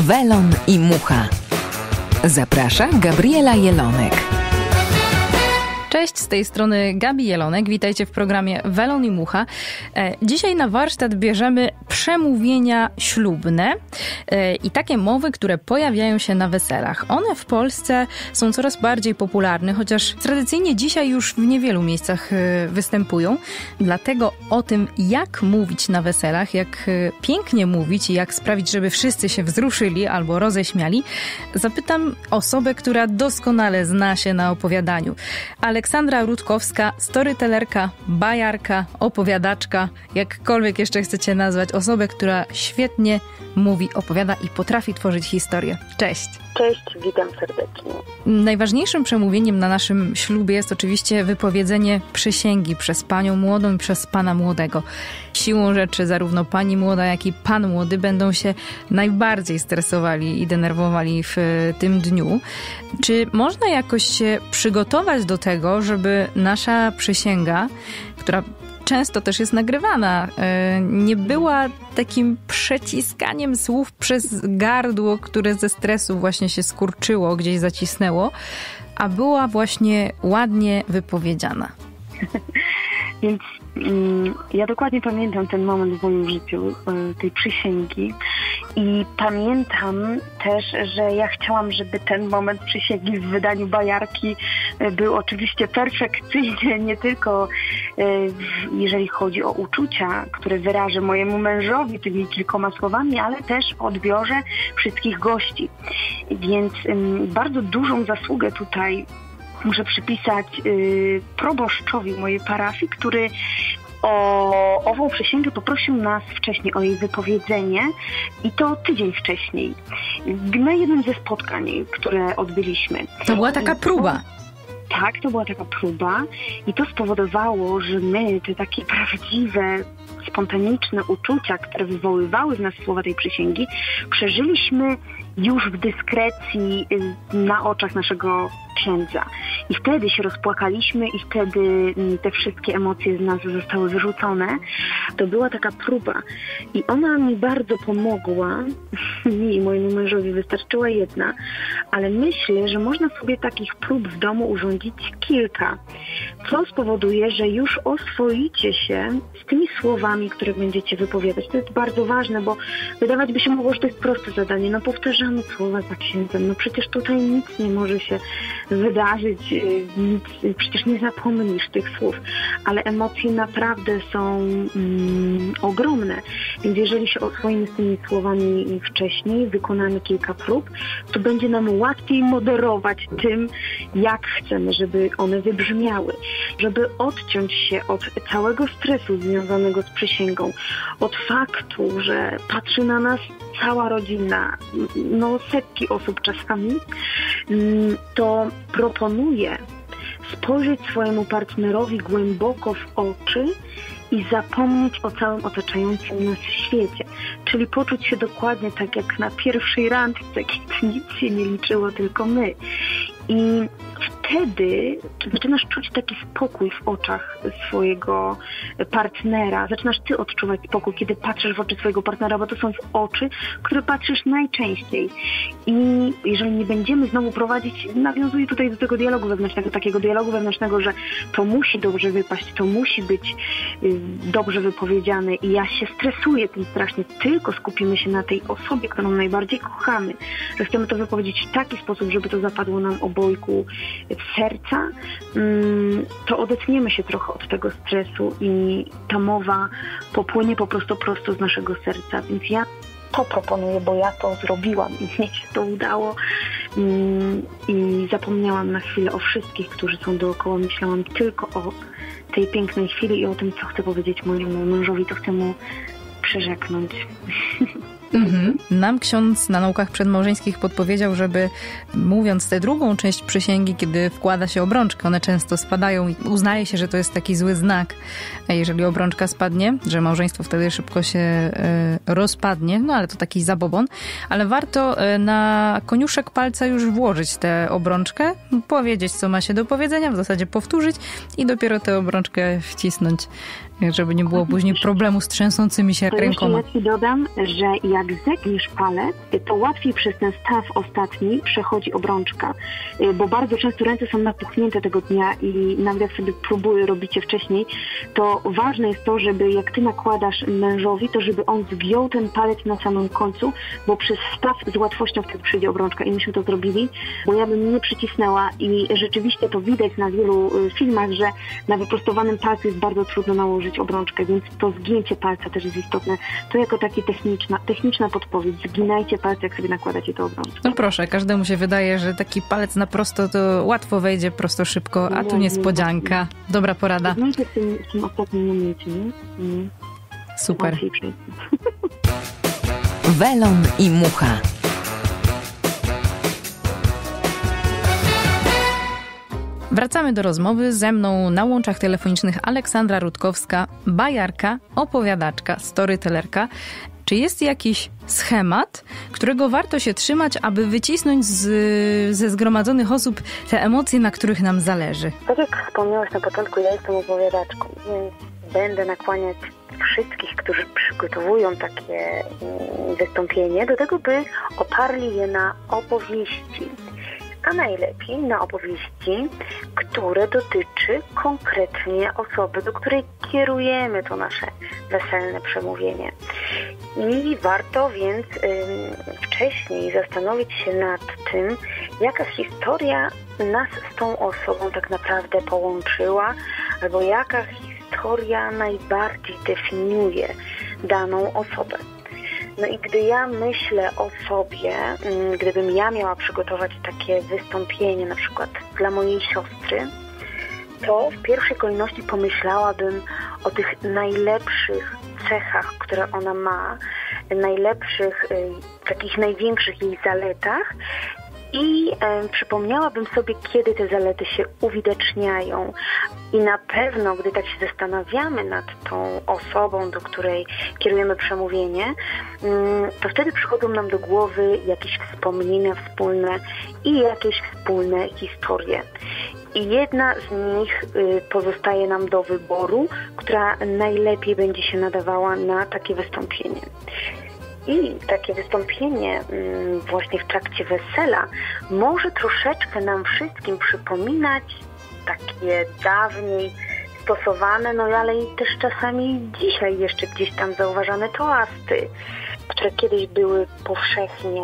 Welon i Mucha. Zaprasza Gabriela Jelonek. Cześć, z tej strony Gabi Jelonek. Witajcie w programie Welon i Mucha. Dzisiaj na warsztat bierzemy przemówienia ślubne i takie mowy, które pojawiają się na weselach. One w Polsce są coraz bardziej popularne, chociaż tradycyjnie dzisiaj już w niewielu miejscach występują. Dlatego o tym, jak mówić na weselach, jak pięknie mówić i jak sprawić, żeby wszyscy się wzruszyli albo roześmiali, zapytam osobę, która doskonale zna się na opowiadaniu. Aleksandra Rutkowska, storytellerka, bajarka, opowiadaczka, jakkolwiek jeszcze chcecie nazwać osobę, która świetnie mówi, opowiada i potrafi tworzyć historię. Cześć! Cześć, witam serdecznie. Najważniejszym przemówieniem na naszym ślubie jest oczywiście wypowiedzenie przysięgi przez panią młodą i przez pana młodego. Siłą rzeczy zarówno pani młoda, jak i pan młody będą się najbardziej stresowali i denerwowali w tym dniu. Czy można jakoś się przygotować do tego, żeby nasza przysięga, która często też jest nagrywana, nie była takim przeciskaniem słów przez gardło, które ze stresu właśnie się skurczyło, gdzieś zacisnęło, a była właśnie ładnie wypowiedziana? Więc ja dokładnie pamiętam ten moment w moim życiu, tej przysięgi, i pamiętam też, że ja chciałam, żeby ten moment przysięgi w wydaniu bajarki był oczywiście perfekcyjny, nie tylko jeżeli chodzi o uczucia, które wyrażę mojemu mężowi tymi kilkoma słowami, ale też w odbiorze wszystkich gości. Więc bardzo dużą zasługę tutaj muszę przypisać proboszczowi mojej parafii, który o ową przysięgę poprosił nas wcześniej o jej wypowiedzenie, i to tydzień wcześniej, na jednym ze spotkań, które odbyliśmy. To była taka próba. Tak, to była taka próba i to spowodowało, że my te takie prawdziwe, spontaniczne uczucia, które wywoływały w nas słowa tej przysięgi, przeżyliśmy już w dyskrecji na oczach naszego księdza. I wtedy się rozpłakaliśmy i wtedy te wszystkie emocje z nas zostały wyrzucone. To była taka próba i ona mi bardzo pomogła. Mi i mojemu mężowi wystarczyła jedna, ale myślę, że można sobie takich prób w domu urządzić kilka, co spowoduje, że już oswoicie się z tymi słowami, które będziecie wypowiadać. To jest bardzo ważne, bo wydawać by się mogło, że to jest proste zadanie. No powtarzamy słowa za księdzem. No przecież tutaj nic nie może się wydarzyć, nic, przecież nie zapomnisz tych słów, ale emocje naprawdę są ogromne, więc jeżeli się oswoimy z tymi słowami wcześniej, wykonamy kilka prób, to będzie nam łatwiej moderować tym, jak chcemy, żeby one wybrzmiały, żeby odciąć się od całego stresu związanego z przysięgą, od faktu, że patrzy na nas cała rodzina, no setki osób czasami, to proponuję spojrzeć swojemu partnerowi głęboko w oczy i zapomnieć o całym otaczającym nas świecie. Czyli poczuć się dokładnie tak jak na pierwszej randce, kiedy nic się nie liczyło, tylko my. I wtedy zaczynasz czuć taki spokój w oczach swojego partnera. Zaczynasz ty odczuwać spokój, kiedy patrzysz w oczy swojego partnera, bo to są oczy, które patrzysz najczęściej. I jeżeli nie będziemy znowu prowadzić, nawiązuję tutaj do tego dialogu wewnętrznego, takiego dialogu wewnętrznego, że to musi dobrze wypaść, to musi być dobrze wypowiedziane i ja się stresuję tym strasznie, tylko skupimy się na tej osobie, którą najbardziej kochamy, że chcemy to wypowiedzieć w taki sposób, żeby to zapadło nam obojgu w serca, to odetniemy się trochę od tego stresu i ta mowa popłynie po prostu prosto z naszego serca. Więc ja to proponuję, bo ja to zrobiłam i mnie się to udało i zapomniałam na chwilę o wszystkich, którzy są dookoła. Myślałam tylko o tej pięknej chwili i o tym, co chcę powiedzieć mojemu mężowi, to chcę mu przyrzeknąć. Nam ksiądz na naukach przedmałżeńskich podpowiedział, żeby mówiąc tę drugą część przysięgi, kiedy wkłada się obrączkę, one często spadają i uznaje się, że to jest taki zły znak, jeżeli obrączka spadnie, że małżeństwo wtedy szybko się rozpadnie, no ale to taki zabobon, ale warto na koniuszek palca już włożyć tę obrączkę, powiedzieć, co ma się do powiedzenia, w zasadzie powtórzyć i dopiero tę obrączkę wcisnąć żeby nie było później problemu z trzęsącymi się rękoma. Ja ci dodam, że jak zegniesz palec, to łatwiej przez ten staw ostatni przechodzi obrączka, bo bardzo często ręce są napuchnięte tego dnia i nawet jak sobie robicie wcześniej, to ważne jest to, żeby jak ty nakładasz mężowi, to żeby on zgiął ten palec na samym końcu, bo przez staw z łatwością wtedy przyjdzie obrączka i myśmy to zrobili, bo ja bym nie przycisnęła i rzeczywiście to widać na wielu filmach, że na wyprostowanym palcu jest bardzo trudno nałożyć obrączkę, więc to zgięcie palca też jest istotne. To jako taka techniczna podpowiedź. Zginajcie palce, jak sobie nakładacie to obrączkę. No proszę, każdemu się wydaje, że taki palec na prosto to łatwo wejdzie, prosto szybko, a tu niespodzianka. Dobra porada. Zgnijcie w tym ostatnim momencie, nie? Super. Welon i mucha. Wracamy do rozmowy. Ze mną na łączach telefonicznych Aleksandra Rutkowska, bajarka, opowiadaczka, storytellerka. Czy jest jakiś schemat, którego warto się trzymać, aby wycisnąć ze zgromadzonych osób te emocje, na których nam zależy? Tak jak wspomniałaś na początku, ja jestem opowiadaczką, więc będę nakłaniać wszystkich, którzy przygotowują takie wystąpienie, do tego, by oparli je na opowieści. A najlepiej na opowieści, które dotyczy konkretnie osoby, do której kierujemy to nasze weselne przemówienie. I warto więc wcześniej zastanowić się nad tym, jaka historia nas z tą osobą tak naprawdę połączyła, albo jaka historia najbardziej definiuje daną osobę. No i gdy ja myślę o sobie, gdybym ja miała przygotować takie wystąpienie na przykład dla mojej siostry, to w pierwszej kolejności pomyślałabym o tych najlepszych cechach, które ona ma, najlepszych, takich największych jej zaletach i przypomniałabym sobie, kiedy te zalety się uwidaczniają. I na pewno, gdy tak się zastanawiamy nad tą osobą, do której kierujemy przemówienie, to wtedy przychodzą nam do głowy jakieś wspomnienia wspólne i jakieś wspólne historie. I jedna z nich pozostaje nam do wyboru, która najlepiej będzie się nadawała na takie wystąpienie. I takie wystąpienie właśnie w trakcie wesela może troszeczkę nam wszystkim przypominać takie dawniej stosowane, no ale i też czasami dzisiaj jeszcze gdzieś tam zauważane toasty, które kiedyś były powszechnie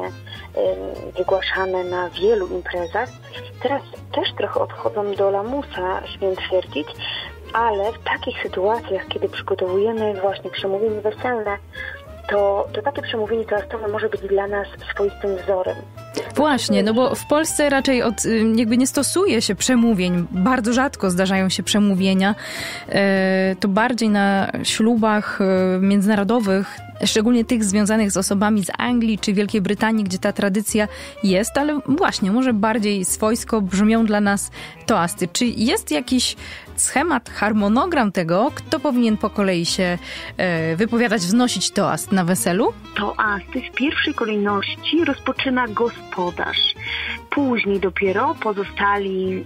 wygłaszane na wielu imprezach. Teraz też trochę odchodzą do lamusa, śmiem twierdzić, ale w takich sytuacjach, kiedy przygotowujemy właśnie przemówienie weselne, to takie przemówienie toastowe może być dla nas swoistym wzorem. Właśnie, no bo w Polsce raczej jakby nie stosuje się przemówień. Bardzo rzadko zdarzają się przemówienia. To bardziej na ślubach międzynarodowych, szczególnie tych związanych z osobami z Anglii czy Wielkiej Brytanii, gdzie ta tradycja jest, ale właśnie może bardziej swojsko brzmią dla nas toasty. Czy jest jakiś schemat, harmonogram tego, kto powinien po kolei się wypowiadać, wznosić toast na weselu? Toasty w pierwszej kolejności rozpoczyna gospodarz. Później dopiero pozostali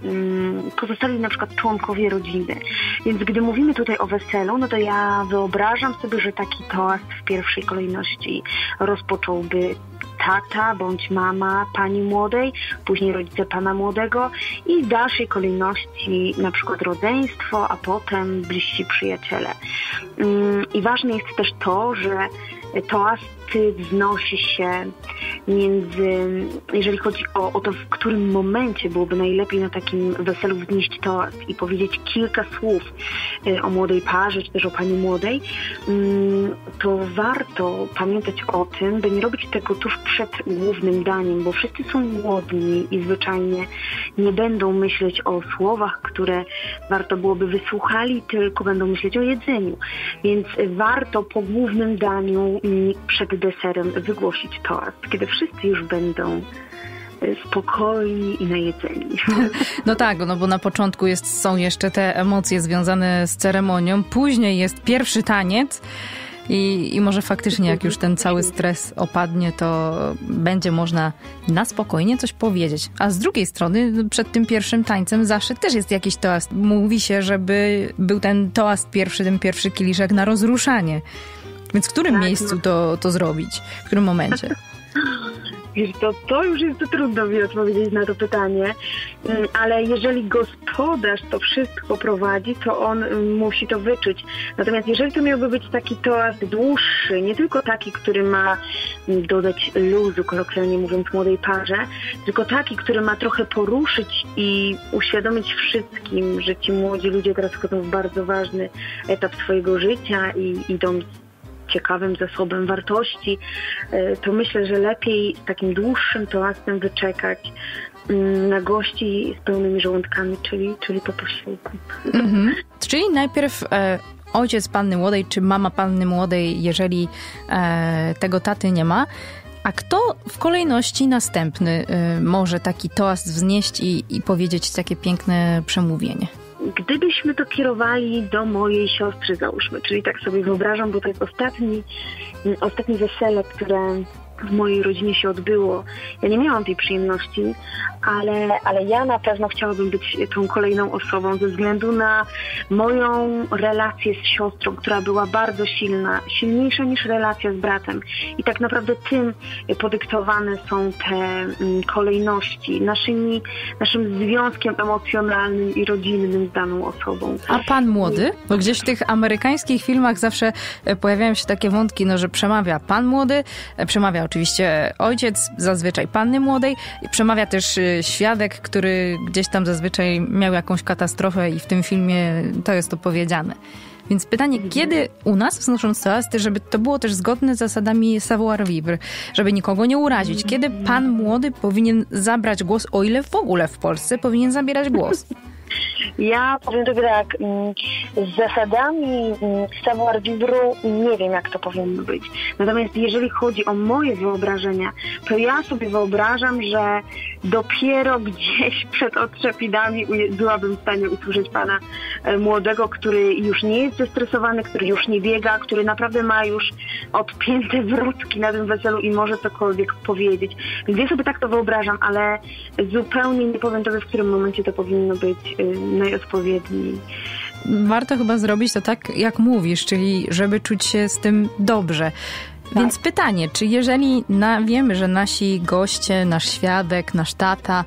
na przykład członkowie rodziny. Więc gdy mówimy tutaj o weselu, no to ja wyobrażam sobie, że taki toast w pierwszej kolejności rozpocząłby tata bądź mama pani młodej, później rodzice pana młodego i w dalszej kolejności na przykład rodzeństwo, a potem bliżsi przyjaciele. I ważne jest też to, że toasty wznosi się jeżeli chodzi o to, w którym momencie byłoby najlepiej na takim weselu wznieść toast i powiedzieć kilka słów o młodej parze, czy też o pani młodej, to warto pamiętać o tym, by nie robić tego tuż przed głównym daniem, bo wszyscy są głodni i zwyczajnie nie będą myśleć o słowach, które warto byłoby wysłuchali, tylko będą myśleć o jedzeniu. Więc warto po głównym daniu przed deserem wygłosić toast, kiedy wszyscy już będą spokojni i najedzeni. No tak, no bo na początku są jeszcze te emocje związane z ceremonią, później jest pierwszy taniec I może faktycznie jak już ten cały stres opadnie, to będzie można na spokojnie coś powiedzieć. A z drugiej strony przed tym pierwszym tańcem zawsze też jest jakiś toast. Mówi się, żeby był ten toast pierwszy, ten pierwszy kieliszek na rozruszanie. Więc w którym miejscu to zrobić? W którym momencie? Wiesz, to już jest trudno mi odpowiedzieć na to pytanie, ale jeżeli gospodarz to wszystko prowadzi, to on musi to wyczuć. Natomiast jeżeli to miałby być taki toast dłuższy, nie tylko taki, który ma dodać luzu, kolokwialnie mówiąc, młodej parze, tylko taki, który ma trochę poruszyć i uświadomić wszystkim, że ci młodzi ludzie teraz wchodzą w bardzo ważny etap swojego życia i idą ciekawym zasobem wartości, to myślę, że lepiej z takim dłuższym toastem wyczekać na gości z pełnymi żołądkami, czyli po posiłku. Mhm. Czyli najpierw ojciec panny młodej, czy mama panny młodej, jeżeli tego taty nie ma. A kto w kolejności następny może taki toast wznieść i powiedzieć takie piękne przemówienie? Gdybyśmy to kierowali do mojej siostry, załóżmy, czyli tak sobie wyobrażam, bo to jest ostatnie wesele, które w mojej rodzinie się odbyło. Ja nie miałam tej przyjemności, ale ja na pewno chciałabym być tą kolejną osobą ze względu na moją relację z siostrą, która była bardzo silna, silniejsza niż relacja z bratem. I tak naprawdę tym podyktowane są te kolejności, naszym związkiem emocjonalnym i rodzinnym z daną osobą. A pan młody? Bo gdzieś w tych amerykańskich filmach zawsze pojawiają się takie wątki, że przemawia pan młody, przemawia oczywiście ojciec, zazwyczaj panny młodej, i przemawia też świadek, który gdzieś tam zazwyczaj miał jakąś katastrofę i w tym filmie to jest opowiedziane. Więc pytanie, kiedy u nas, wznosząc toasty, żeby to było też zgodne z zasadami savoir-vivre, żeby nikogo nie urazić, kiedy pan młody powinien zabrać głos, o ile w ogóle w Polsce powinien zabierać głos? Ja powiem tobie tak, z zasadami savoir-vivre nie wiem, jak to powinno być. Natomiast jeżeli chodzi o moje wyobrażenia, to ja sobie wyobrażam, że dopiero gdzieś przed otrzepinami byłabym w stanie usłyszeć pana młodego, który już nie jest zestresowany, który już nie biega, który naprawdę ma już odpięte wrotki na tym weselu i może cokolwiek powiedzieć. Więc ja sobie tak to wyobrażam, ale zupełnie nie powiem tobie, w którym momencie to powinno być najodpowiedniej. Warto chyba zrobić to tak, jak mówisz, czyli żeby czuć się z tym dobrze. Tak. Więc pytanie, czy jeżeli wiemy, że nasi goście, nasz świadek, nasz tata,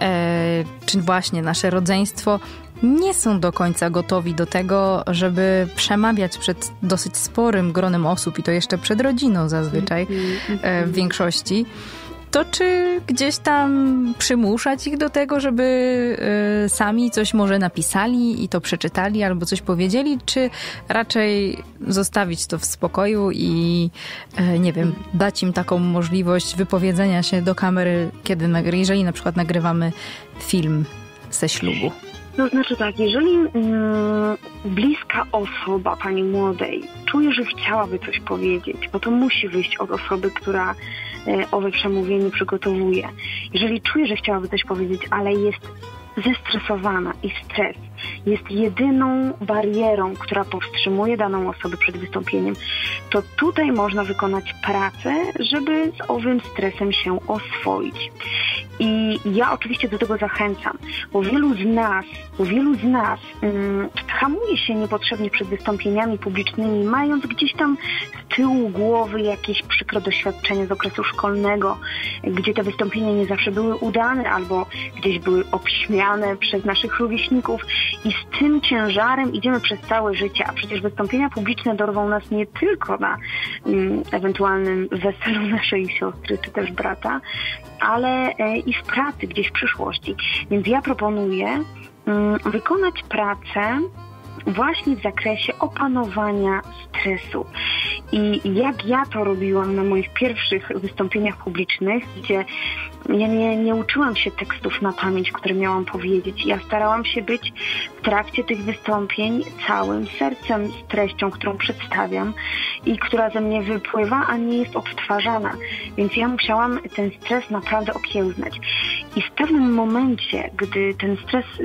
czy właśnie nasze rodzeństwo nie są do końca gotowi do tego, żeby przemawiać przed dosyć sporym gronem osób i to jeszcze przed rodziną zazwyczaj w większości, to czy gdzieś tam przymuszać ich do tego, żeby sami coś może napisali i to przeczytali albo coś powiedzieli, czy raczej zostawić to w spokoju i nie wiem, dać im taką możliwość wypowiedzenia się do kamery, jeżeli na przykład nagrywamy film ze ślubu? To znaczy tak, jeżeli bliska osoba pani młodej czuje, że chciałaby coś powiedzieć, bo to musi wyjść od osoby, która owe przemówienie przygotowuje. Jeżeli czuje, że chciałaby coś powiedzieć, ale jest zestresowana i stres jest jedyną barierą, która powstrzymuje daną osobę przed wystąpieniem, to tutaj można wykonać pracę, żeby z owym stresem się oswoić. I ja oczywiście do tego zachęcam, bo wielu z nas hamuje się niepotrzebnie przed wystąpieniami publicznymi, mając gdzieś tam z tyłu głowy jakieś przykre doświadczenie z okresu szkolnego, gdzie te wystąpienia nie zawsze były udane albo gdzieś były obśmiane przez naszych rówieśników i z tym ciężarem idziemy przez całe życie, a przecież wystąpienia publiczne dorwą nas nie tylko na ewentualnym weselu naszej siostry czy też brata, ale i w pracy gdzieś w przyszłości. Więc ja proponuję wykonać pracę właśnie w zakresie opanowania stresu. I jak ja to robiłam na moich pierwszych wystąpieniach publicznych, gdzie ja nie uczyłam się tekstów na pamięć, które miałam powiedzieć. Ja starałam się być w trakcie tych wystąpień całym sercem z treścią, którą przedstawiam i która ze mnie wypływa, a nie jest odtwarzana. Więc ja musiałam ten stres naprawdę okiełznać. I w pewnym momencie, gdy ten stres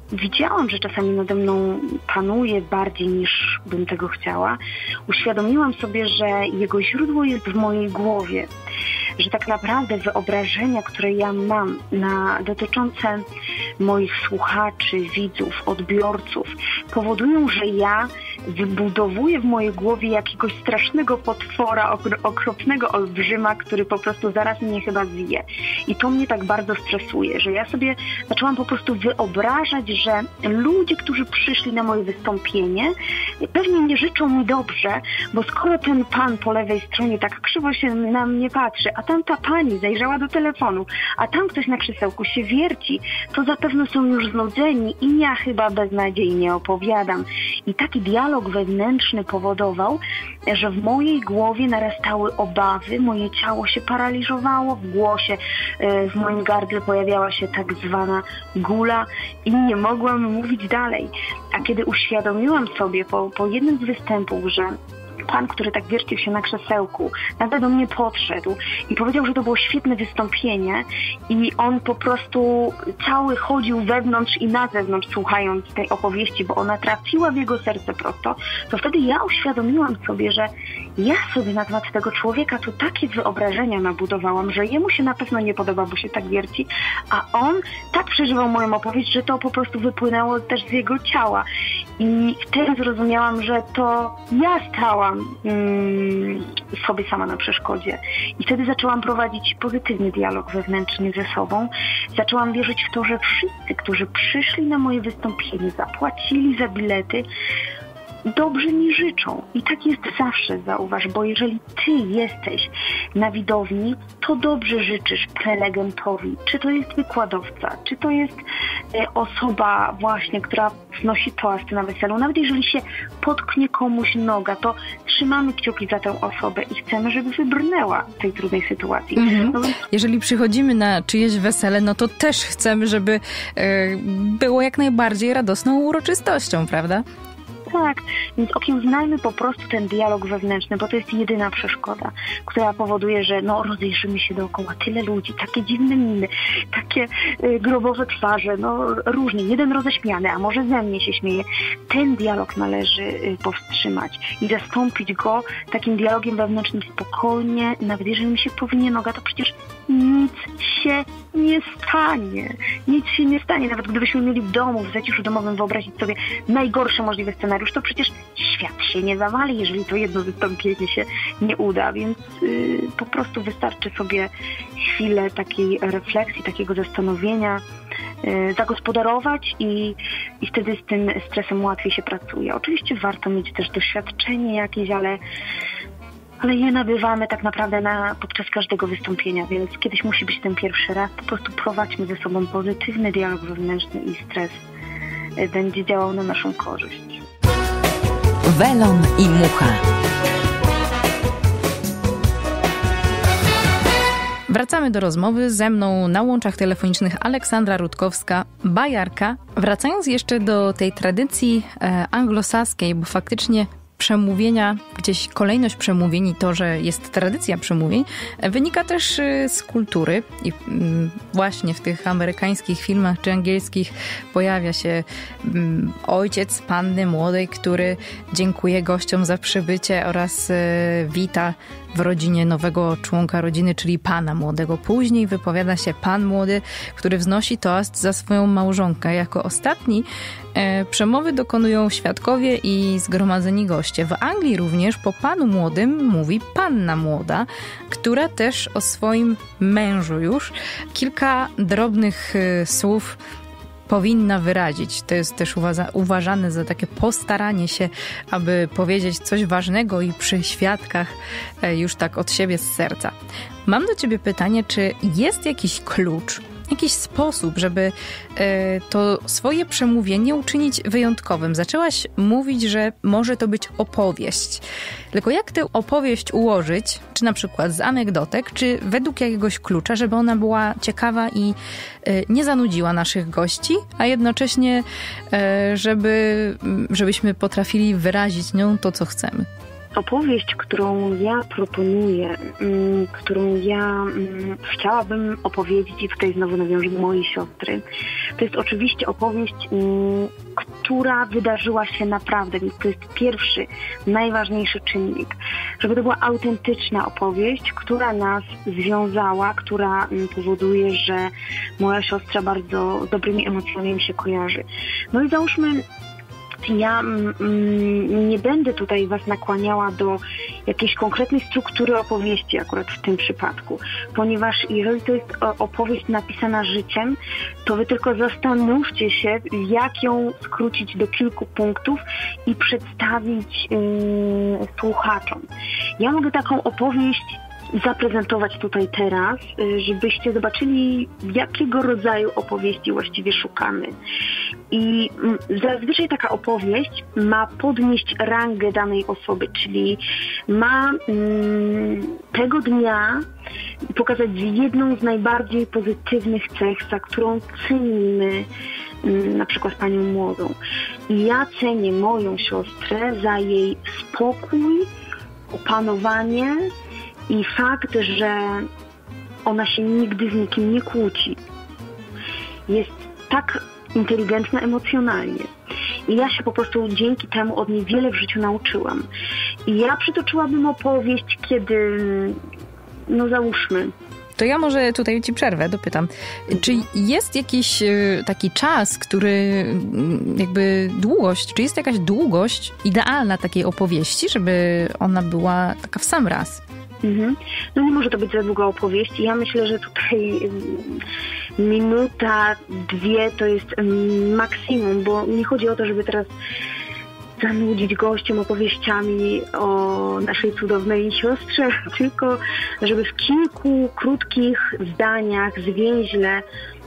widziałam, że czasami nade mną panuje bardziej niż bym tego chciała, uświadomiłam sobie, że jego źródło jest w mojej głowie. Że tak naprawdę wyobrażenia, które ja mam dotyczące moich słuchaczy, widzów, odbiorców, powodują, że ja wybudowuję w mojej głowie jakiegoś strasznego potwora, okropnego olbrzyma, który po prostu zaraz mnie chyba zje. I to mnie tak bardzo stresuje, że ja sobie zaczęłam po prostu wyobrażać, że ludzie, którzy przyszli na moje wystąpienie, pewnie nie życzą mi dobrze, bo skoro ten pan po lewej stronie tak krzywo się na mnie patrzy, a tamta pani zajrzała do telefonu, a tam ktoś na krzesełku się wierci, to zapewne są już znudzeni i ja chyba beznadziejnie opowiadam. I taki dialog wewnętrzny powodował, że w mojej głowie narastały obawy, moje ciało się paraliżowało, w głosie, w moim gardle pojawiała się tak zwana gula i nie mogłam mówić dalej. A kiedy uświadomiłam sobie po jednym z występów, że pan, który tak wiercił się na krzesełku, nagle do mnie podszedł i powiedział, że to było świetne wystąpienie i on po prostu cały chodził wewnątrz i na zewnątrz, słuchając tej opowieści, bo ona trafiła w jego serce prosto, to wtedy ja uświadomiłam sobie, że ja sobie na temat tego człowieka tu takie wyobrażenia nabudowałam, że jemu się na pewno nie podoba, bo się tak wierci, a on tak przeżywał moją opowieść, że to po prostu wypłynęło też z jego ciała. I wtedy zrozumiałam, że to ja stałam sobie sama na przeszkodzie. I wtedy zaczęłam prowadzić pozytywny dialog wewnętrzny ze sobą. Zaczęłam wierzyć w to, że wszyscy, którzy przyszli na moje wystąpienie, zapłacili za bilety, dobrze mi życzą. I tak jest zawsze, zauważ, bo jeżeli ty jesteś na widowni, to dobrze życzysz prelegentowi. Czy to jest wykładowca, czy to jest osoba właśnie, która wnosi toasty na weselu. Nawet jeżeli się potknie komuś noga, to trzymamy kciuki za tę osobę i chcemy, żeby wybrnęła z tej trudnej sytuacji. No więc... Jeżeli przychodzimy na czyjeś wesele, no to też chcemy, żeby było jak najbardziej radosną uroczystością, prawda? Tak, więc okiełznajmy po prostu ten dialog wewnętrzny, bo to jest jedyna przeszkoda, która powoduje, że rozejrzymy się dookoła, tyle ludzi, takie dziwne miny, takie grobowe twarze, różnie, jeden roześmiany, a może ze mnie się śmieje. Ten dialog należy powstrzymać i zastąpić go takim dialogiem wewnętrznym spokojnie, nawet jeżeli mi się powinie noga, to przecież nic się nie stanie. Nic się nie stanie. Nawet gdybyśmy mieli w domu, w zaciszu domowym wyobrazić sobie najgorszy możliwy scenariusz, to przecież świat się nie zawali, jeżeli to jedno wystąpienie się nie uda. Więc po prostu wystarczy sobie chwilę takiej refleksji, takiego zastanowienia, zagospodarować i wtedy z tym stresem łatwiej się pracuje. Oczywiście warto mieć też doświadczenie jakieś, ale je nabywamy tak naprawdę podczas każdego wystąpienia, więc kiedyś musi być ten pierwszy raz. Po prostu prowadźmy ze sobą pozytywny dialog wewnętrzny i stres będzie działał na naszą korzyść. Welon i Mucha. Wracamy do rozmowy. Ze mną na łączach telefonicznych Aleksandra Rutkowska, bajarka. Wracając jeszcze do tej tradycji anglosaskiej, bo faktycznie przemówienia, gdzieś kolejność przemówień i to, że jest tradycja przemówień, wynika też z kultury i właśnie w tych amerykańskich filmach czy angielskich pojawia się ojciec panny młodej, który dziękuje gościom za przybycie oraz wita w rodzinie nowego członka rodziny, czyli pana młodego. Później wypowiada się pan młody, który wznosi toast za swoją małżonkę. Jako ostatni przemowy dokonują świadkowie i zgromadzeni goście. W Anglii również po panu młodym mówi panna młoda, która też o swoim mężu już kilka drobnych słów powinna wyrazić. To jest też uważane za takie postaranie się, aby powiedzieć coś ważnego i przy świadkach już tak od siebie z serca. Mam do ciebie pytanie, czy jest jakiś klucz, jakiś sposób, żeby to swoje przemówienie uczynić wyjątkowym? Zaczęłaś mówić, że może to być opowieść. Tylko jak tę opowieść ułożyć, czy na przykład z anegdotek, czy według jakiegoś klucza, żeby ona była ciekawa i nie zanudziła naszych gości, a jednocześnie żebyśmy potrafili wyrazić nią to, co chcemy? opowieść, którą ja proponuję, którą ja chciałabym opowiedzieć i tutaj znowu nawiążę do mojej siostry, to jest oczywiście opowieść, która wydarzyła się naprawdę, więc to jest pierwszy, najważniejszy czynnik. Żeby to była autentyczna opowieść, która nas związała, która powoduje, że moja siostra bardzo dobrymi emocjami mi się kojarzy. No i załóżmy, ja nie będę tutaj was nakłaniała do jakiejś konkretnej struktury opowieści akurat w tym przypadku, ponieważ jeżeli to jest opowieść napisana życiem, to wy tylko zastanówcie się, jak ją skrócić do kilku punktów i przedstawić słuchaczom. Ja mogę taką opowieść zaprezentować tutaj teraz, żebyście zobaczyli, jakiego rodzaju opowieści właściwie szukamy. I zazwyczaj taka opowieść ma podnieść rangę danej osoby, czyli ma tego dnia pokazać jedną z najbardziej pozytywnych cech, za którą cenimy na przykład panią młodą. I ja cenię moją siostrę za jej spokój, opanowanie i fakt, że ona się nigdy z nikim nie kłóci. Jest tak inteligentna emocjonalnie. I ja się po prostu dzięki temu od niej wiele w życiu nauczyłam. I ja przytoczyłabym opowieść, kiedy, no załóżmy, to ja może tutaj ci przerwę, dopytam. Czy jest jakiś taki czas, który jakby długość, czy jest jakaś długość idealna takiej opowieści, żeby ona była taka w sam raz? No nie może to być za długa opowieść. Ja myślę, że tutaj minuta, 2 to jest maksimum, bo nie chodzi o to, żeby teraz zanudzić gościom opowieściami o naszej cudownej siostrze, tylko żeby w kilku krótkich zdaniach, zwięźle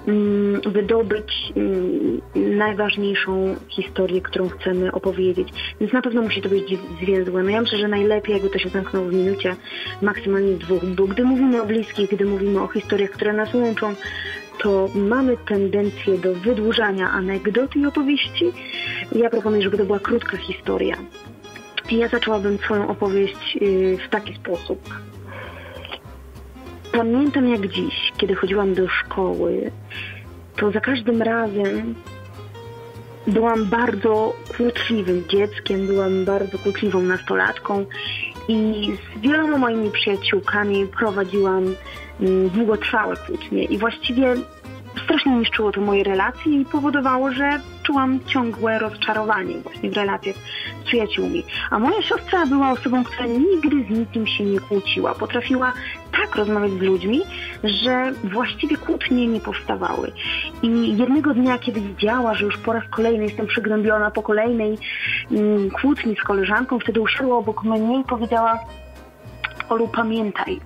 wydobyć najważniejszą historię, którą chcemy opowiedzieć. Więc na pewno musi to być zwięzłe. No ja myślę, że najlepiej jakby to się zamknęło w minucie, maksymalnie 2, bo gdy mówimy o bliskich, gdy mówimy o historiach, które nas łączą, to mamy tendencję do wydłużania anegdot i opowieści. Ja proponuję, żeby to była krótka historia. I ja zaczęłabym swoją opowieść w taki sposób. Pamiętam jak dziś, kiedy chodziłam do szkoły, to za każdym razem byłam bardzo kłótliwym dzieckiem, byłam bardzo kłótliwą nastolatką i z wieloma moimi przyjaciółkami prowadziłam długotrwałe kłótnie i właściwie strasznie niszczyło to moje relacje i powodowało, że czułam ciągłe rozczarowanie właśnie w relacjach z przyjaciółmi. A moja siostra była osobą, która nigdy z nikim się nie kłóciła. Potrafiła tak rozmawiać z ludźmi, że właściwie kłótnie nie powstawały. I jednego dnia, kiedy widziała, że już po raz kolejny jestem przygnębiona po kolejnej kłótni z koleżanką, wtedy usiadła obok mnie i powiedziała: Olu, pamiętaj,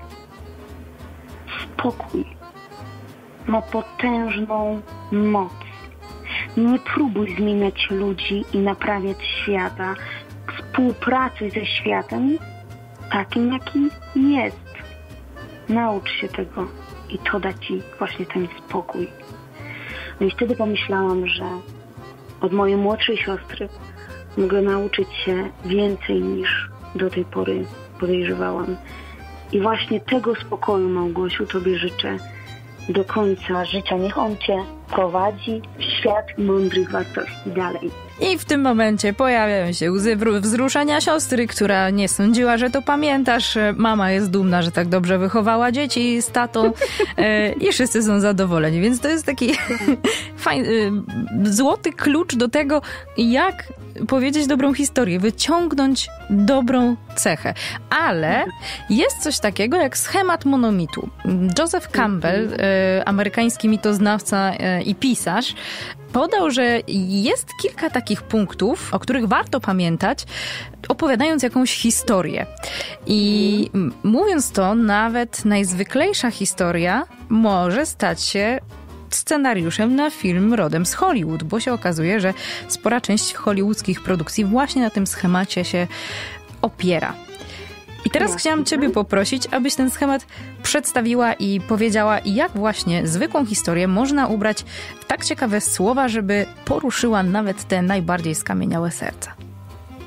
spokój ma potężną moc. Nie próbuj zmieniać ludzi i naprawiać świata. Współpracuj ze światem takim, jaki jest. Naucz się tego i to da ci właśnie ten spokój. No i wtedy pomyślałam, że od mojej młodszej siostry mogę nauczyć się więcej niż do tej pory podejrzewałam. I właśnie tego spokoju, Małgosiu, tobie życzę do końca życia. Niech on cię prowadzi w świat mądrych wartości dalej. I w tym momencie pojawiają się łzy wzruszenia siostry, która nie sądziła, że to pamiętasz. Mama jest dumna, że tak dobrze wychowała dzieci z tatą i wszyscy są zadowoleni. Więc to jest taki fajny, złoty klucz do tego, jak powiedzieć dobrą historię, wyciągnąć dobrą cechę. Ale jest coś takiego jak schemat monomitu. Joseph Campbell, amerykański mitoznawca i pisarz, podał, że jest kilka takich punktów, o których warto pamiętać, opowiadając jakąś historię. I mówiąc to, nawet najzwyklejsza historia może stać się scenariuszem na film rodem z Hollywood, bo się okazuje, że spora część hollywoodzkich produkcji właśnie na tym schemacie się opiera. I teraz chciałam ciebie poprosić, abyś ten schemat przedstawiła i powiedziała, jak właśnie zwykłą historię można ubrać w tak ciekawe słowa, żeby poruszyła nawet te najbardziej skamieniałe serca.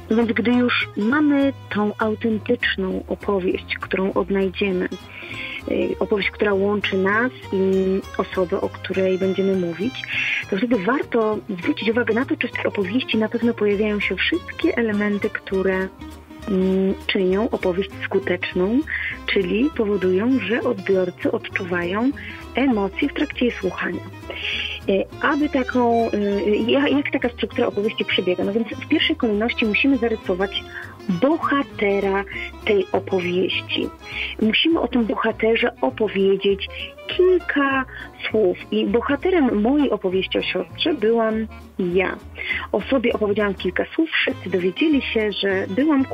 Więc gdy już mamy tą autentyczną opowieść, którą odnajdziemy, opowieść, która łączy nas i osobę, o której będziemy mówić, to wtedy warto zwrócić uwagę na to, czy w tej opowieści na pewno pojawiają się wszystkie elementy, które czynią opowieść skuteczną, czyli powodują, że odbiorcy odczuwają emocje w trakcie jej słuchania. Jak taka struktura opowieści przebiega? No więc w pierwszej kolejności musimy zarysować bohatera tej opowieści. Musimy o tym bohaterze opowiedzieć kilka słów. I bohaterem mojej opowieści o siostrze byłam ja. O sobie opowiedziałam kilka słów, wszyscy dowiedzieli się, że byłam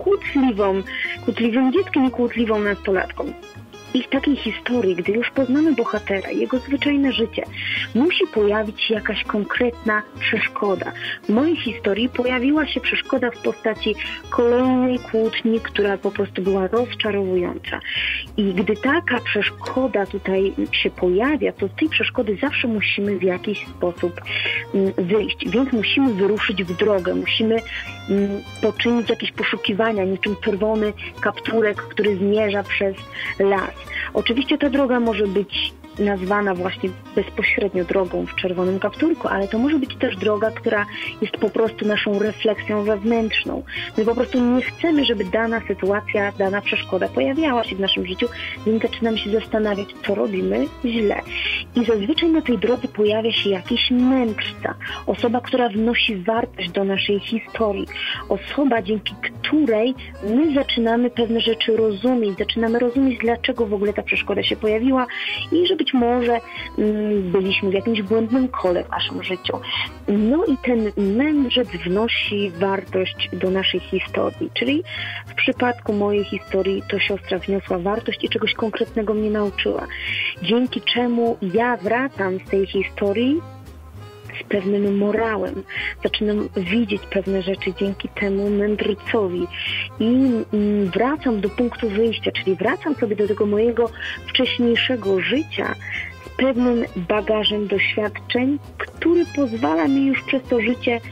kłótliwym dzieckiem i kłótliwą nastolatką. I w takiej historii, gdy już poznamy bohatera, jego zwyczajne życie, musi pojawić się jakaś konkretna przeszkoda. W mojej historii pojawiła się przeszkoda w postaci kolejnej kłótni, która po prostu była rozczarowująca. I gdy taka przeszkoda tutaj się pojawia, to z tej przeszkody zawsze musimy w jakiś sposób wyjść. Więc musimy wyruszyć w drogę, musimy poczynić jakieś poszukiwania, niczym czerwony kapturek, który zmierza przez las. Oczywiście ta droga może być nazwana właśnie bezpośrednio drogą w czerwonym kapturku, ale to może być też droga, która jest po prostu naszą refleksją wewnętrzną. My po prostu nie chcemy, żeby dana sytuacja, dana przeszkoda pojawiała się w naszym życiu, więc zaczynamy się zastanawiać, co robimy źle. I zazwyczaj na tej drodze pojawia się jakiś mędrca, osoba, która wnosi wartość do naszej historii, osoba, dzięki której my zaczynamy pewne rzeczy rozumieć, zaczynamy rozumieć, dlaczego w ogóle ta przeszkoda się pojawiła i że być może byliśmy w jakimś błędnym kole w naszym życiu. No i ten mędrzec wnosi wartość do naszej historii, czyli w przypadku mojej historii to siostra wniosła wartość i czegoś konkretnego mnie nauczyła, dzięki czemu ja wracam z tej historii z pewnym morałem. Zaczynam widzieć pewne rzeczy dzięki temu mędrcowi i wracam do punktu wyjścia, czyli wracam sobie do tego mojego wcześniejszego życia z pewnym bagażem doświadczeń, który pozwala mi już przez to życie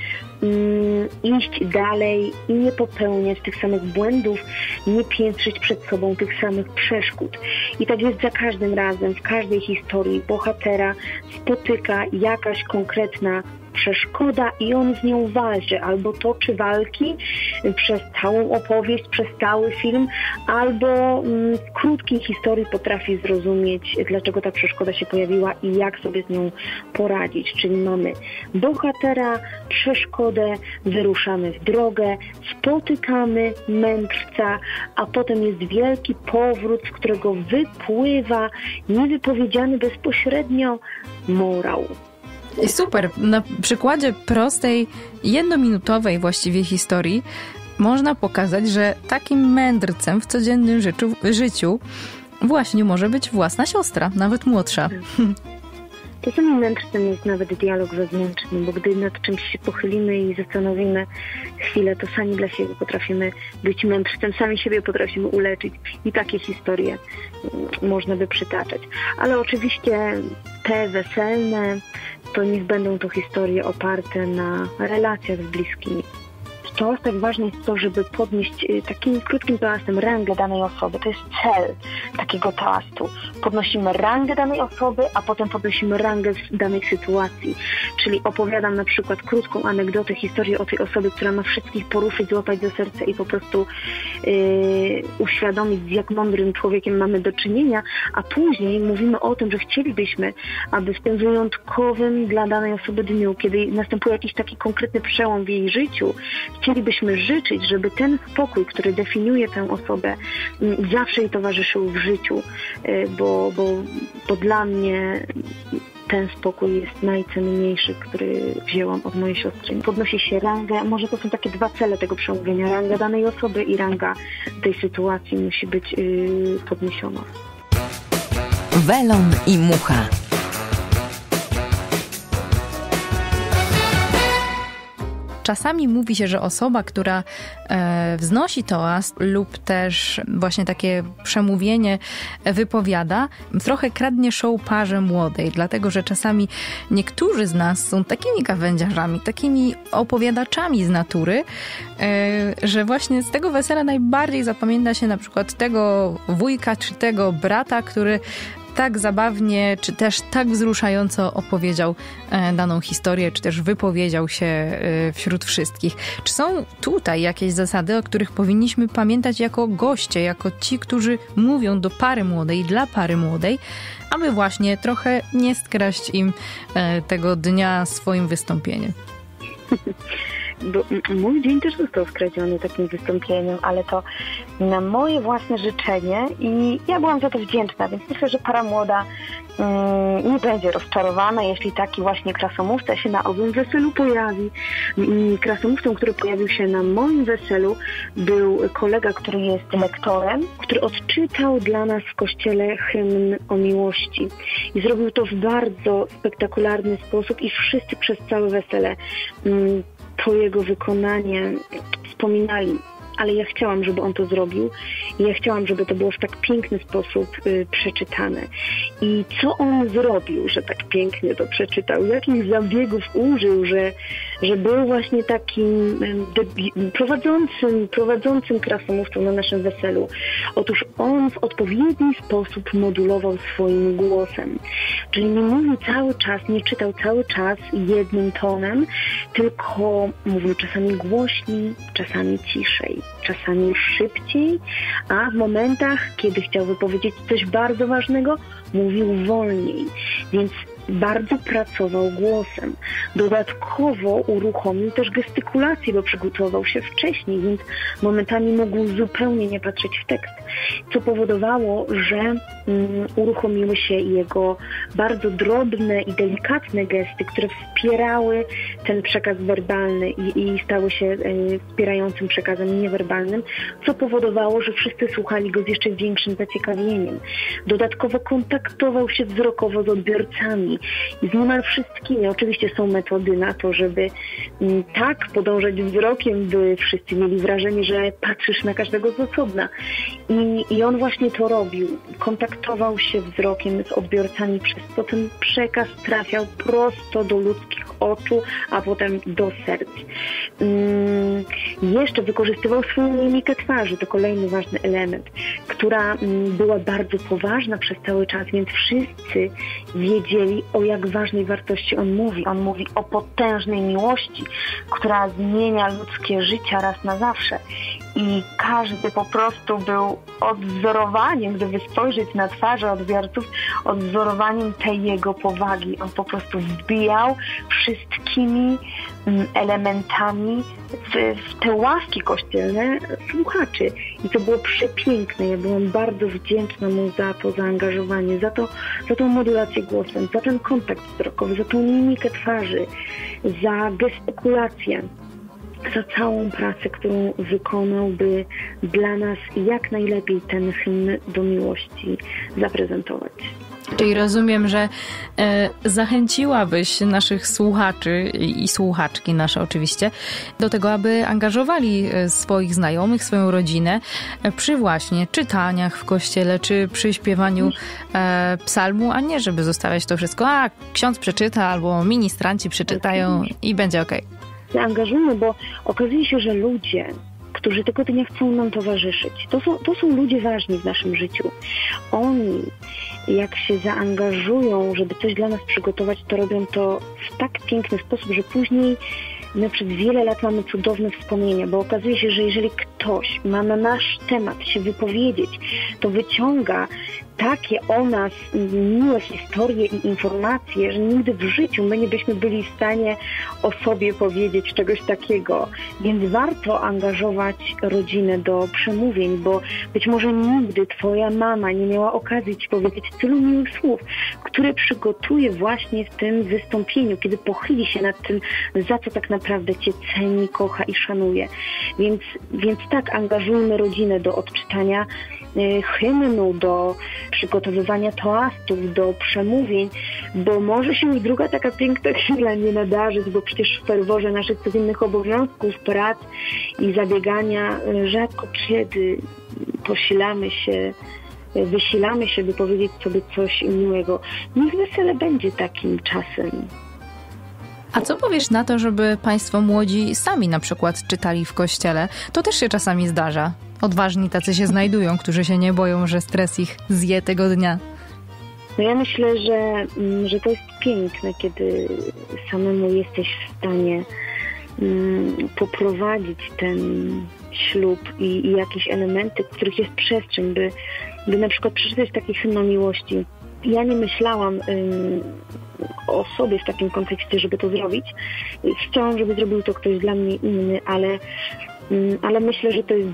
iść dalej i nie popełniać tych samych błędów, nie piętrzyć przed sobą tych samych przeszkód. I tak jest za każdym razem, w każdej historii bohatera spotyka jakaś konkretna przeszkoda i on z nią walczy. Albo toczy walki przez całą opowieść, przez cały film, albo w krótkiej historii potrafi zrozumieć, dlaczego ta przeszkoda się pojawiła i jak sobie z nią poradzić. Czyli mamy bohatera, przeszkodę, wyruszamy w drogę, spotykamy mędrca, a potem jest wielki powrót, z którego wypływa niewypowiedziany bezpośrednio morał. I super. Na przykładzie prostej, jednominutowej właściwie historii można pokazać, że takim mędrcem w codziennym życiu właśnie może być własna siostra, nawet młodsza. Czasami mędrcem jest nawet dialog wewnętrzny, bo gdy nad czymś się pochylimy i zastanowimy chwilę, to sami dla siebie potrafimy być mędrcem, sami siebie potrafimy uleczyć i takie historie można by przytaczać. Ale oczywiście te weselne, to niech będą to historie oparte na relacjach z bliskimi. To tak ważne jest to, żeby podnieść takim krótkim toastem rangę danej osoby. To jest cel takiego toastu. Podnosimy rangę danej osoby, a potem podnosimy rangę w danej sytuacji. Czyli opowiadam na przykład krótką anegdotę, historię o tej osobie, która ma wszystkich poruszyć, złapać za serce i po prostu uświadomić, z jak mądrym człowiekiem mamy do czynienia, a później mówimy o tym, że chcielibyśmy, aby w tym wyjątkowym dla danej osoby dniu, kiedy następuje jakiś taki konkretny przełom w jej życiu, chcielibyśmy życzyć, żeby ten spokój, który definiuje tę osobę, zawsze jej towarzyszył w życiu, bo dla mnie ten spokój jest najcenniejszy, który wzięłam od mojej siostry. Podnosi się rangę, może to są takie dwa cele tego przemówienia, ranga danej osoby i ranga tej sytuacji musi być podniesiona. Welon i Mucha. czasami mówi się, że osoba, która wznosi toast lub też właśnie takie przemówienie wypowiada, trochę kradnie show parze młodej, dlatego że czasami niektórzy z nas są takimi gawędziarzami, takimi opowiadaczami z natury, że właśnie z tego wesela najbardziej zapamięta się na przykład tego wujka czy tego brata, który tak zabawnie, czy też tak wzruszająco opowiedział daną historię, czy też wypowiedział się wśród wszystkich. Czy są tutaj jakieś zasady, o których powinniśmy pamiętać jako goście, jako ci, którzy mówią do pary młodej, dla pary młodej, aby właśnie trochę nie skraść im tego dnia swoim wystąpieniem? Bo mój dzień też został skradziony takim wystąpieniem, ale to na moje własne życzenie i ja byłam za to wdzięczna, więc myślę, że para młoda nie będzie rozczarowana, jeśli taki właśnie krasomówca się na owym weselu pojawi. Krasomówcą, który pojawił się na moim weselu, był kolega, który jest lektorem, który odczytał dla nas w kościele hymn o miłości. I zrobił to w bardzo spektakularny sposób i wszyscy przez całe wesele to jego wykonanie wspominali. Ale ja chciałam, żeby on to zrobił i ja chciałam, żeby to było w tak piękny sposób przeczytane. I co on zrobił, że tak pięknie to przeczytał? Jakich zabiegów użył, że był właśnie takim prowadzącym krasomówcą na naszym weselu? Otóż on w odpowiedni sposób modulował swoim głosem. Czyli nie mówił cały czas, nie czytał cały czas jednym tonem, tylko mówił czasami głośniej, czasami ciszej, czasami szybciej, a w momentach, kiedy chciał wypowiedzieć coś bardzo ważnego, mówił wolniej. Więc bardzo pracował głosem. Dodatkowo uruchomił też gestykulację, bo przygotował się wcześniej, więc momentami mógł zupełnie nie patrzeć w tekst, co powodowało, że uruchomiły się jego bardzo drobne i delikatne gesty, które wspierały ten przekaz werbalny i stały się wspierającym przekazem niewerbalnym, co powodowało, że wszyscy słuchali go z jeszcze większym zaciekawieniem. Dodatkowo kontaktował się wzrokowo z odbiorcami i z niemal wszystkimi. Oczywiście są metody na to, żeby tak podążać wzrokiem, by wszyscy mieli wrażenie, że patrzysz na każdego z osobna. I on właśnie to robił. Kontaktował się wzrokiem z odbiorcami, przez co ten przekaz trafiał prosto do ludzkich oczu, a potem do serc. Jeszcze wykorzystywał swoją mimikę twarzy, to kolejny ważny element, która była bardzo poważna przez cały czas, więc wszyscy wiedzieli, o jak ważnej wartości on mówi. On mówi o potężnej miłości, która zmienia ludzkie życia raz na zawsze. I każdy po prostu był odwzorowaniem, gdyby spojrzeć na twarze odbiorców, odwzorowaniem tej jego powagi. On po prostu wbijał wszystkimi elementami w te ławki kościelne słuchaczy. I to było przepiękne. Ja byłam bardzo wdzięczna mu za to zaangażowanie, za tą modulację głosem, za ten kontakt wzrokowy, za tą mimikę twarzy, za gestykulację, za całą pracę, którą wykonał, by dla nas jak najlepiej ten hymn do miłości zaprezentować. Czyli rozumiem, że zachęciłabyś naszych słuchaczy i słuchaczki nasze oczywiście do tego, aby angażowali swoich znajomych, swoją rodzinę przy właśnie czytaniach w kościele, czy przy śpiewaniu psalmu, a nie żeby zostawiać to wszystko, a ksiądz przeczyta albo ministranci przeczytają i będzie okej. Zaangażujmy, bo okazuje się, że ludzie, którzy tego dnia chcą nam towarzyszyć, to są ludzie ważni w naszym życiu. Oni, jak się zaangażują, żeby coś dla nas przygotować, to robią to w tak piękny sposób, że później my przez wiele lat mamy cudowne wspomnienia, bo okazuje się, że jeżeli ktoś ma na nasz temat się wypowiedzieć, to wyciąga takie o nas miłe historie i informacje, że nigdy w życiu my nie byśmy byli w stanie o sobie powiedzieć czegoś takiego. Więc warto angażować rodzinę do przemówień, bo być może nigdy twoja mama nie miała okazji ci powiedzieć tylu miłych słów, które przygotuje właśnie w tym wystąpieniu, kiedy pochyli się nad tym, za co tak naprawdę cię ceni, kocha i szanuje. Więc tak, angażujmy rodzinę do odczytania hymnu, do przygotowywania toastów, do przemówień, bo może się już druga taka piękna chwila nie nadarzyć, bo przecież w ferworze naszych codziennych obowiązków, prac i zabiegania rzadko kiedy wysilamy się, by powiedzieć sobie coś miłego. Niech wesele będzie takim czasem. A co powiesz na to, żeby państwo młodzi sami na przykład czytali w kościele? To też się czasami zdarza. Odważni tacy się znajdują, którzy się nie boją, że stres ich zje tego dnia. No ja myślę, że to jest piękne, kiedy samemu jesteś w stanie poprowadzić ten ślub i jakieś elementy, w których jest przestrzeń, by na przykład przeczytać taki hymn o miłości. Ja nie myślałam o sobie w takim kontekście, żeby to zrobić. Chciałam, żeby zrobił to ktoś dla mnie inny, ale myślę, że to jest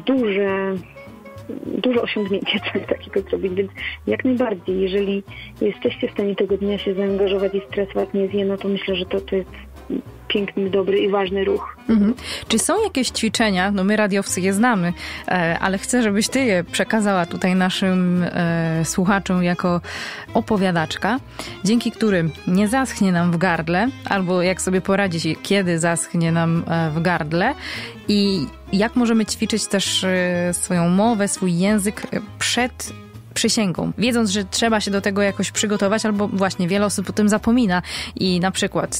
duże osiągnięcie coś takiego zrobić, więc jak najbardziej, jeżeli jesteście w stanie tego dnia się zaangażować i stres was nie zje, no to myślę, że to jest piękny, dobry i ważny ruch. Czy są jakieś ćwiczenia, no my radiowcy je znamy, ale chcę, żebyś ty je przekazała tutaj naszym słuchaczom jako opowiadaczka, dzięki którym nie zaschnie nam w gardle, albo jak sobie poradzić, kiedy zaschnie nam w gardle i jak możemy ćwiczyć też swoją mowę, swój język przed przysięgą, wiedząc, że trzeba się do tego jakoś przygotować, albo właśnie wiele osób o tym zapomina i na przykład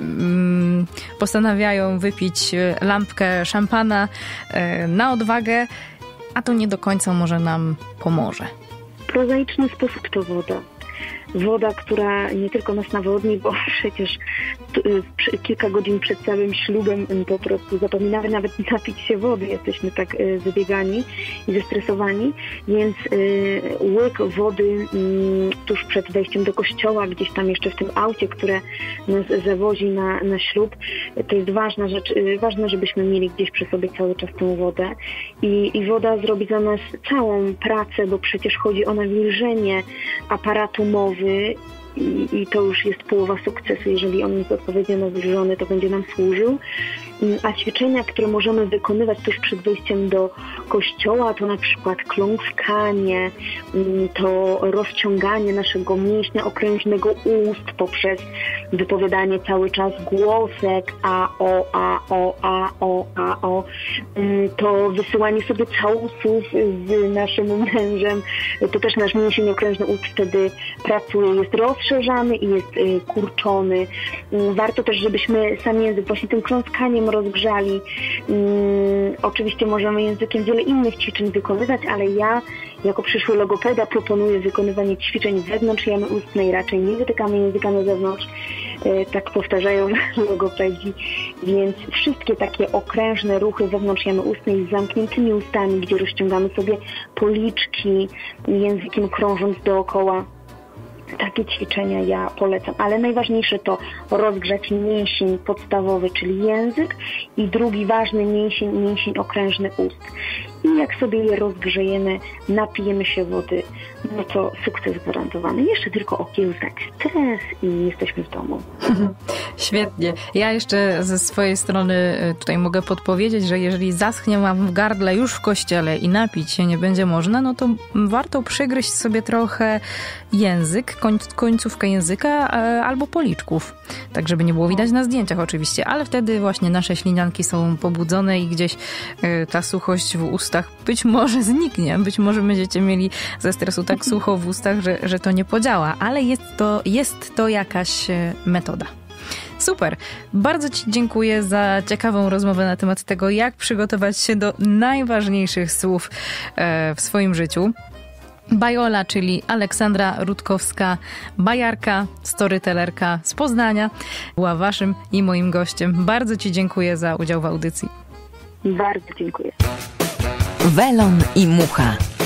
postanawiają wypić lampkę szampana na odwagę, a to nie do końca może nam pomoże. Prozaiczny sposób to woda. Woda, która nie tylko nas nawodni, bo przecież kilka godzin przed całym ślubem po prostu zapominamy nawet napić się wody. Jesteśmy tak wybiegani i zestresowani, więc łyk wody tuż przed wejściem do kościoła, gdzieś tam jeszcze w tym aucie, które nas zawozi na ślub, to jest ważna rzecz. Ważne, żebyśmy mieli gdzieś przy sobie cały czas tę wodę. I woda zrobi za nas całą pracę, bo przecież chodzi o nawilżenie aparatu mowy, i to już jest połowa sukcesu. Jeżeli on jest odpowiednio nawilżony, to będzie nam służył. A ćwiczenia, które możemy wykonywać tuż przed wejściem do kościoła, to na przykład kląskanie, to rozciąganie naszego mięśnia okrężnego ust poprzez wypowiadanie cały czas głosek a, o, to wysyłanie sobie całusów z naszym mężem, to też nasz mięsień okrężny ust wtedy pracuje, jest rozszerzany i jest kurczony. Warto też, żebyśmy sam język właśnie tym kląskaniem rozgrzali. Oczywiście możemy językiem wiele innych ćwiczeń wykonywać, ale ja jako przyszły logopeda proponuję wykonywanie ćwiczeń wewnątrz jamy ustnej. Raczej nie wytykamy języka na zewnątrz, tak powtarzają logopedzi, więc wszystkie takie okrężne ruchy wewnątrz jamy ustnej z zamkniętymi ustami, gdzie rozciągamy sobie policzki, językiem krążąc dookoła. Takie ćwiczenia ja polecam, ale najważniejsze to rozgrzać mięsień podstawowy, czyli język, i drugi ważny mięsień okrężny ust. I jak sobie je rozgrzejemy, napijemy się wody, no to sukces gwarantowany. Jeszcze tylko okiełznać stres i jesteśmy w domu. Świetnie. Ja jeszcze ze swojej strony tutaj mogę podpowiedzieć, że jeżeli zaschnie wam w gardle już w kościele i napić się nie będzie można, no to warto przygryźć sobie trochę język, końcówkę języka albo policzków. Tak, żeby nie było widać na zdjęciach oczywiście, ale wtedy właśnie nasze ślinianki są pobudzone i gdzieś ta suchość w ustach być może zniknie. Być może będziecie mieli ze stresu tak sucho w ustach, że to nie podziała, ale jest to jakaś metoda. Super. Bardzo ci dziękuję za ciekawą rozmowę na temat tego, jak przygotować się do najważniejszych słów w swoim życiu. Bajola, czyli Aleksandra Rutkowska, bajarka, storytellerka z Poznania, była waszym i moim gościem. Bardzo ci dziękuję za udział w audycji. Bardzo dziękuję. Welon i Mucha.